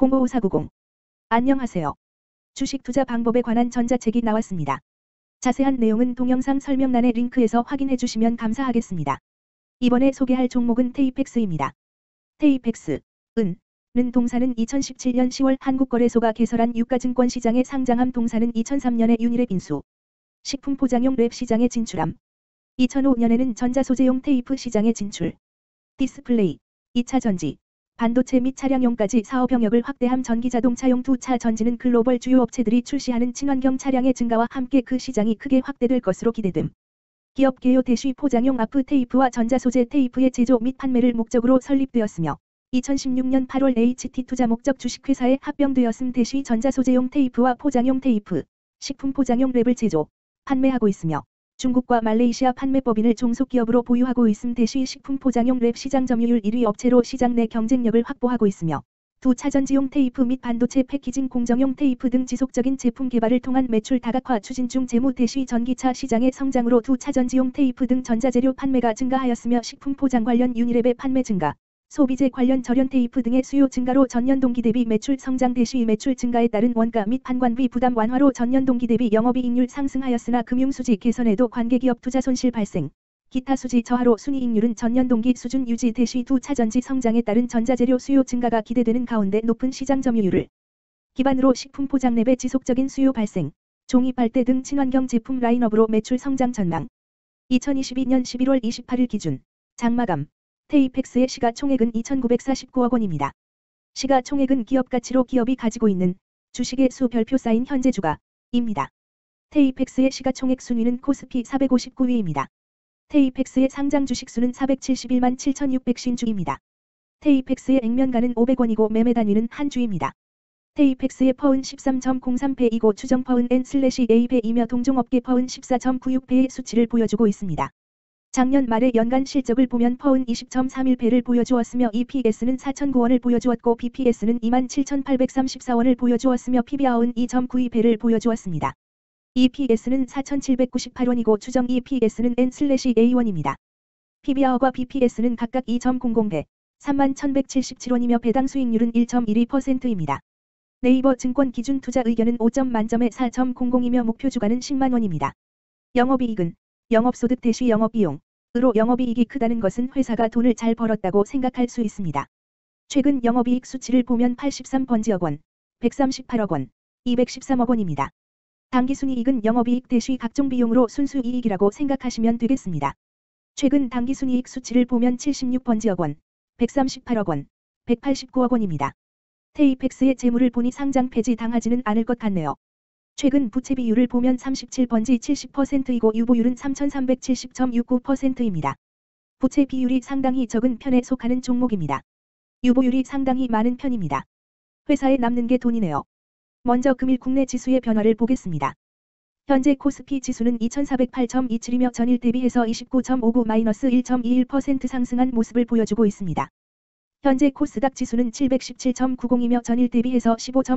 055490. 안녕하세요. 주식 투자 방법에 관한 전자책이 나왔습니다. 자세한 내용은 동영상 설명란의 링크에서 확인해 주시면 감사하겠습니다. 이번에 소개할 종목은 테이펙스입니다. 테이펙스, 는 동사는 2017년 10월 한국거래소가 개설한 유가증권 시장에 상장함. 동사는 2003년에 유니랩 인수, 식품 포장용 랩 시장에 진출함. 2005년에는 전자소재용 테이프 시장에 진출. 디스플레이, 2차 전지, 반도체 및 차량용까지 사업 영역을 확대함. 전기자동차용 2차 전지는 글로벌 주요 업체들이 출시하는 친환경 차량의 증가와 함께 그 시장이 크게 확대될 것으로 기대됨. 기업 개요 대쉬 포장용 아프 테이프와 전자소재 테이프의 제조 및 판매를 목적으로 설립되었으며 2016년 8월 HT투자 목적 주식회사에 합병되었음. 대쉬 전자소재용 테이프와 포장용 테이프, 식품 포장용 랩을 제조, 판매하고 있으며 중국과 말레이시아 판매법인을 종속기업으로 보유하고 있음. 대쉬 식품 포장용 랩 시장 점유율 1위 업체로 시장 내 경쟁력을 확보하고 있으며 2차 전지용 테이프 및 반도체 패키징 공정용 테이프 등 지속적인 제품 개발을 통한 매출 다각화 추진 중. 재무 대쉬 전기차 시장의 성장으로 2차 전지용 테이프 등 전자재료 판매가 증가하였으며 식품 포장 관련 유니랩의 판매 증가, 소비재 관련 절연 테이프 등의 수요 증가로 전년 동기 대비 매출 성장. 대쉬 매출 증가에 따른 원가 및 판관비 부담 완화로 전년 동기 대비 영업이익률 상승하였으나 금융수지 개선에도 관계기업 투자 손실 발생, 기타 수지 저하로 순이익률은 전년 동기 수준 유지. 대쉬 2차 전지 성장에 따른 전자재료 수요 증가가 기대되는 가운데 높은 시장 점유율을 기반으로 식품 포장 랩의 지속적인 수요 발생, 종이 빨대 등 친환경 제품 라인업으로 매출 성장 전망. 2022년 11월 28일 기준 장마감 테이펙스의 시가총액은 2,949억 원입니다. 시가총액은 기업가치로 기업이 가지고 있는 주식의 수 별표 쌓인 현재 주가입니다. 테이펙스의 시가총액 순위는 코스피 459위입니다. 테이펙스의 상장 주식수는 471만 7,600신주입니다. 테이펙스의 액면가는 500원이고 매매 단위는 한 주입니다. 테이펙스의 퍼은 13.03배이고 추정 퍼은 N/A배이며 동종업계 퍼은 14.96배의 수치를 보여주고 있습니다. 작년 말의 연간 실적을 보면 퍼은 20.31배를 보여주었으며 EPS는 4,009원을 보여주었고 BPS는 27,834원을 보여주었으며 PBR은 2.92배를 보여주었습니다. EPS는 4,798원이고 추정 EPS는 N/A1입니다. PBR과 BPS는 각각 2.00배, 31,177원이며 배당 수익률은 1.12%입니다. 네이버 증권 기준 투자 의견은 5점 만점에 4.00이며 목표 주가는 10만원입니다. 영업이익은 영업소득 대쉬 영업비용으로 영업이익이 크다는 것은 회사가 돈을 잘 벌었다고 생각할 수 있습니다. 최근 영업이익 수치를 보면 83번지억 원, 138억 원, 213억 원입니다. 당기순이익은 영업이익 대쉬 각종 비용으로 순수이익이라고 생각하시면 되겠습니다. 최근 당기순이익 수치를 보면 76번지억 원, 138억 원, 189억 원입니다. 테이펙스의 재물을 보니 상장 폐지 당하지는 않을 것 같네요. 최근 부채 비율을 보면 37번지 70%이고 유보율은 3,370.69%입니다. 부채 비율이 상당히 적은 편에 속하는 종목입니다. 유보율이 상당히 많은 편입니다. 회사에 남는 게 돈이네요. 먼저 금일 국내 지수의 변화를 보겠습니다. 현재 코스피 지수는 2408.27이며 전일 대비해서 29.59-1.21% 상승한 모습을 보여주고 있습니다. 현재 코스닥 지수는 717.90이며 전일 대비해서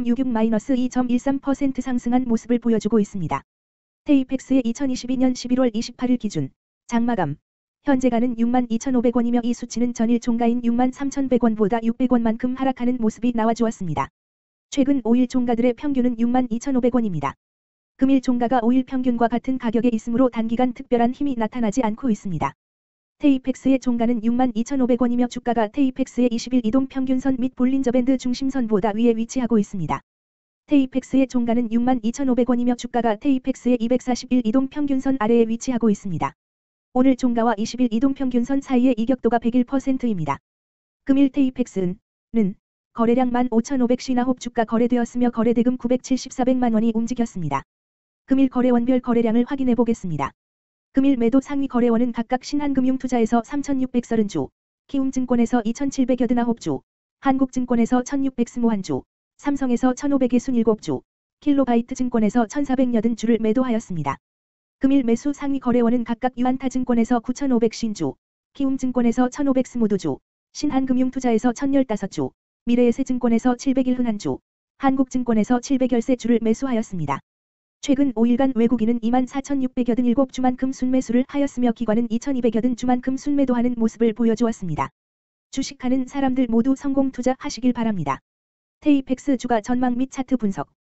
15.66-2.13% 상승한 모습을 보여주고 있습니다. 테이펙스의 2022년 11월 28일 기준 장마감 현재가는 62,500원이며 이 수치는 전일 종가인 63,100원보다 600원만큼 하락하는 모습이 나와주었습니다. 최근 5일 종가들의 평균은 62,500원입니다. 금일 종가가 5일 평균과 같은 가격에 있으므로 단기간 특별한 힘이 나타나지 않고 있습니다. 테이펙스의 종가는 62,500원이며 주가가 테이펙스의 20일 이동 평균선 및 볼린저밴드 중심선보다 위에 위치하고 있습니다. 테이펙스의 종가는 62,500원이며 주가가 테이펙스의 241 이동 평균선 아래에 위치하고 있습니다. 오늘 종가와 20일 이동 평균선 사이의 이격도가 101%입니다. 금일 테이펙스는 거래량 15,559홉 주가 거래되었으며 거래대금 974백만 원이 움직였습니다. 금일 거래원별 거래량을 확인해 보겠습니다. 금일 매도 상위 거래원은 각각 신한금융투자에서 3,630주, 키움증권에서 2,789주, 한국증권에서 1,621주, 삼성에서 1,567주, 킬로바이트증권에서 1,480주를 매도하였습니다. 금일 매수 상위 거래원은 각각 유한타증권에서 9,500신주, 키움증권에서 1,520주, 신한금융투자에서 1,015주, 미래에셋증권에서 701흔한주, 한국증권에서 713주를 매수하였습니다. 최근 5일간 외국인은 24,687주만큼 순매수를 하였으며 기관은 2,280주만큼 순매도하는 모습을 보여주었습니다. 주식하는 사람들 모두 성공 투자하시길 바랍니다. 테이펙스 주가 전망 및 차트 분석.